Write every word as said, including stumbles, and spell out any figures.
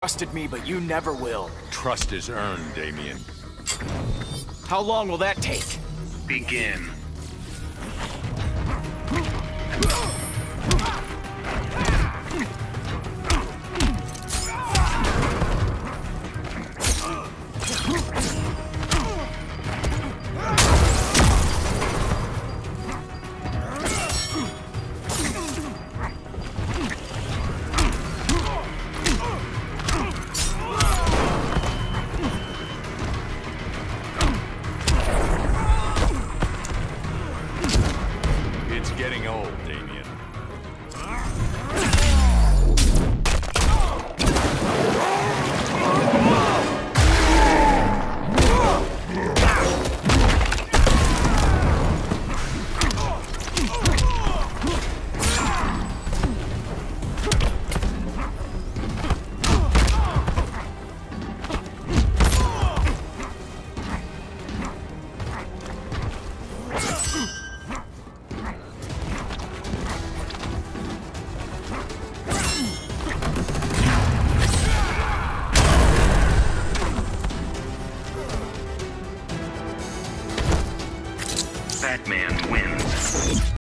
trusted me, but you never will. Trust is earned, Damien. How long will that take? Begin. It's getting old, Damien. Batman wins.